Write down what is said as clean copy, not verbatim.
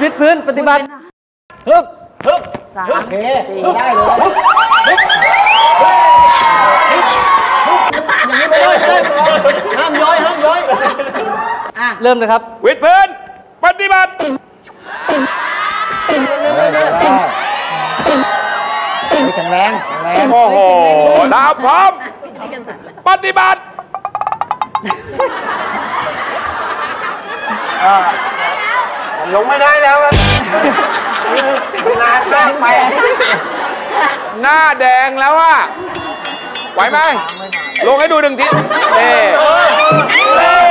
วิดพื้นปฏิบัติฮึบฮึบ 3 โอเคได้เลยอย่างนี้ไปเลยห้ามย้อยเริ่มเลยครับวิดพื้นปฏิบัติแข็งแรงโอ้โหดาวพร้อมปฏิบัติลงไม่ได้แล้วนานมากไปหน้าแดงแล้วอะไหวไหมลงให้ดู1 ที